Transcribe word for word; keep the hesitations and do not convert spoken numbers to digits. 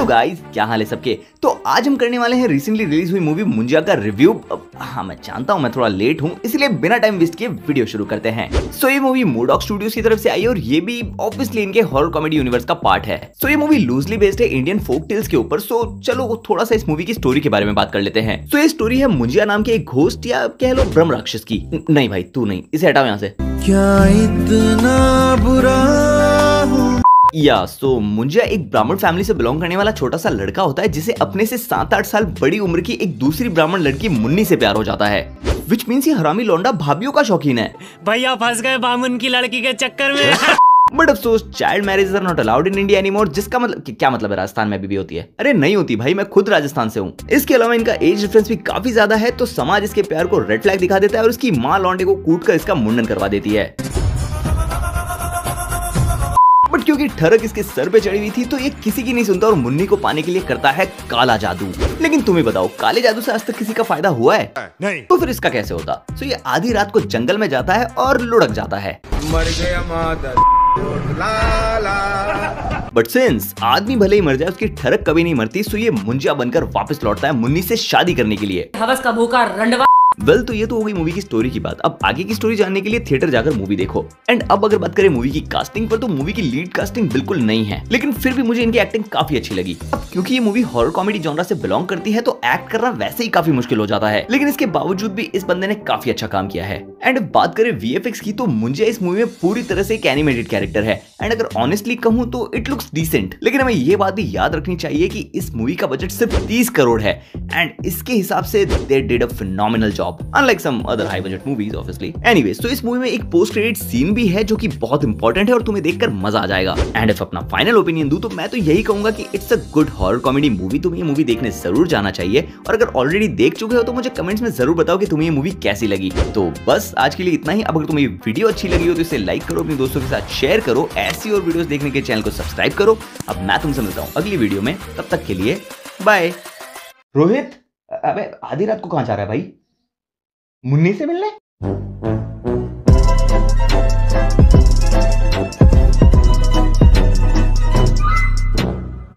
Hello guys, क्या हाल है सबके। तो आज हम करने वाले हैं रिसेंटली रिलीज हुई मूवी मुंजिया का रिव्यू। हाँ, मैं जानता हूँ मैं थोड़ा लेट हूँ, इसलिए बिना टाइम वेस्ट किए वीडियो शुरू करते हैं। सो ये मूवी मूडॉक स्टूडियोज की तरफ से आई है और ये भी ऑब्वियसली इनके हॉरर कॉमेडी यूनिवर्स का पार्ट है। सो ये मूवी लूजली बेस्ड है इंडियन फोक टेल्स के ऊपर। सो चलो थोड़ा सा इस मूवी की स्टोरी के बारे में बात कर लेते हैं। तो ये स्टोरी है मुंजिया नाम के एक घोस्ट या कह लो ब्रह्म राक्षस की। नहीं भाई तू नहीं, इसे हटाओ यहाँ से। क्या इतना बुरा या सो मुंजिया एक ब्राह्मण फैमिली से बिलोंग करने वाला छोटा सा लड़का होता है जिसे अपने से सात आठ साल बड़ी उम्र की एक दूसरी ब्राह्मण लड़की मुन्नी से प्यार हो जाता है। विच मीन्स ये हरामी लौंडा भाभीियों का शौकीन है। भैया फंस गए बामुन की लड़की के चक्कर में। बट अफसोस child marriage are not allowed in India anymore. जिसका मतलब क्या मतलब है, राजस्थान में भी, भी होती है? अरे नहीं होती भाई, मैं खुद राजस्थान से हूँ। इसके अलावा इनका एज डिफरेंस भी काफी ज्यादा है, तो समाज इसके प्यार को रेड फ्लैग दिखा देता है और इसकी माँ लौंडे को कूट कर इसका मुंडन करवा देती है। बट क्योंकि ठरक इसके सर पे चढ़ी हुई थी तो ये किसी की नहीं सुनता और मुन्नी को पाने के लिए करता है काला जादू। लेकिन तुम्हें बताओ, काले जादू से आज तक किसी का फायदा हुआ है? नहीं। तो फिर इसका कैसे होता? तो ये आधी रात को जंगल में जाता है और लुढ़क जाता है। मर गया मादर बट सिंस आदमी भले ही मर जाए, उसकी ठरक कभी नहीं मरती। सो ये मुंजिया बनकर वापस लौटता है मुन्नी से शादी करने के लिए। हवस का भूखा रंडवा। वेल well, तो ये तो हो गई मूवी की स्टोरी की बात। अब आगे की स्टोरी जानने के लिए थिएटर जाकर मूवी देखो। एंड अब अगर बात करें मूवी की कास्टिंग पर, तो मूवी की लीड कास्टिंग बिल्कुल नहीं है, लेकिन फिर भी मुझे इनकी एक्टिंग काफी अच्छी लगी। अब क्योंकि ये मूवी हॉरर कॉमेडी जॉनरा से बिलोंग करती है तो एक्ट करना वैसे ही काफी मुश्किल हो जाता है, लेकिन इसके बावजूद भी इस बंदे ने काफी अच्छा काम किया है। एंड बात करें वीएफएक्स की, तो मुंजिया इस मूवी में पूरी तरह से एक एनिमेटेड कैरेक्टर है। एंड अगर ऑनेस्टली कहूं तो इट लुक्स डिसेंट। लेकिन हमें ये बात भी याद रखनी चाहिए कि इस मूवी का बजट सिर्फ तीस करोड़ है एंड इसके हिसाब से they did a phenomenal job, unlike some other high budget movies obviously. Anyways, तो इस मूवी में एक पोस्ट क्रेडिट सीन भी है जो कि बहुत इंपॉर्टेंट है और तुम्हें देखकर मजा आ जाएगा। एंड इफ अपना फाइनल ओपिनियन दूं तो मैं तो यही कहूंगा कि it's a good horror comedy movie. तुम्हें ये मूवी देखने जरूर जाना चाहिए और अगर ऑलरेडी देख चुके हो तो मुझे कमेंट्स में जरूर बताओ कि तुम्हें ये मूवी कैसी लगी। तो बस आज के लिए इतना ही। अब अगर तुम्हें ये वीडियो अच्छी लगी हो तो इसे लाइक करो, अपने दोस्तों के साथ शेयर करो, ऐसी और वीडियोस देखने के चैनल को सब्सक्राइब करो। अब मैं तुमसे मिलता हूँ अगली वीडियो में, तब तक के लिए बाय। रोहित, अबे आधी रात को कहां जा रहा है भाई? मुन्नी से मिलने?